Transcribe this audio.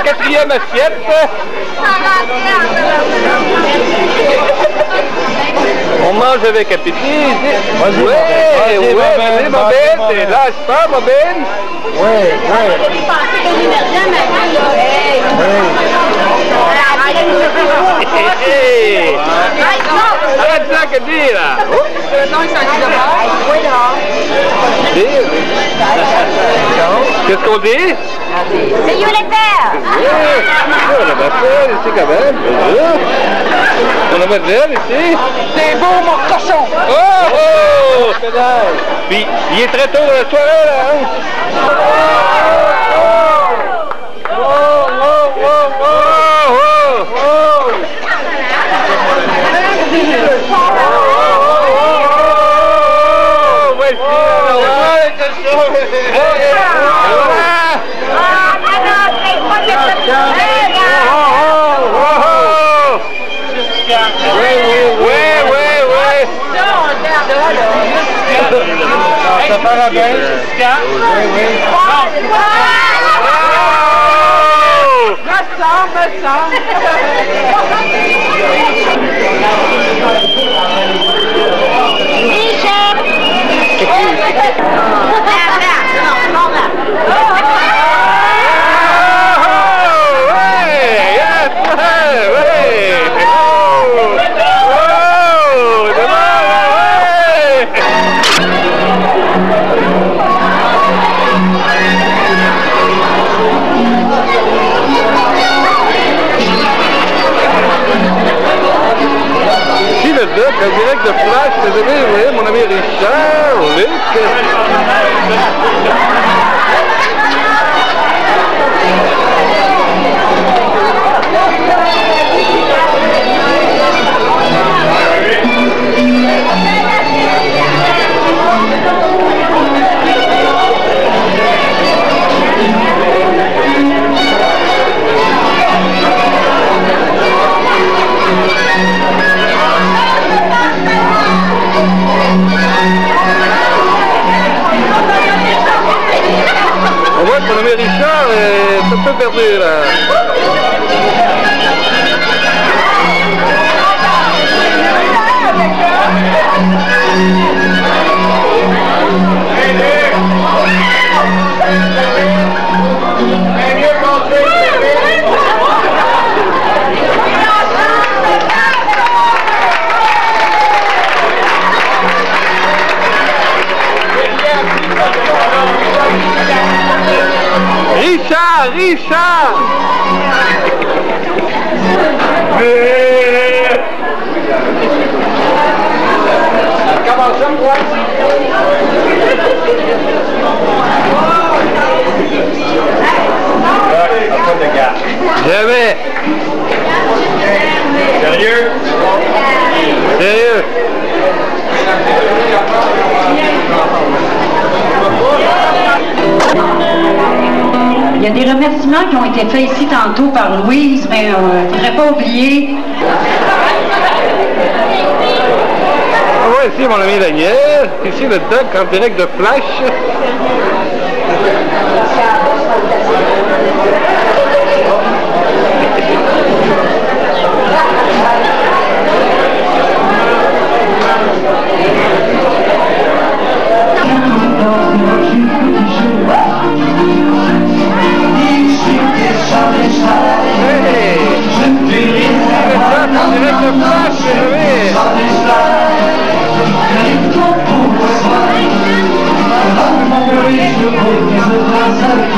quatrième assiette. On mange avec appétit. Vas-y, ouais, vas-y, Mabel, lâche pas, Mabel. Ouais. Arrête ça, que dis là. Non, il s'agit de moi. Qu'est-ce qu'on dit? See you later! On a ma frère ici quand même. On a ma frère ici. C'est beau, mon cochon! Oh! Puis, il est très tôt dans la soirée, là, hein? Ça part bien. Oui. Me le direct de Flash, vous voyez, mon ami Richard, Luc. Mon ami Richard est un peu perdu là. Richard! Jamais! Sérieux? Sérieux? Il y a des remerciements qui ont été faits ici tantôt par Louise, mais je ne voudrais pas oublier. Ah ouais, ici mon ami Daniel, ici le doc en direct de Flash. Flash,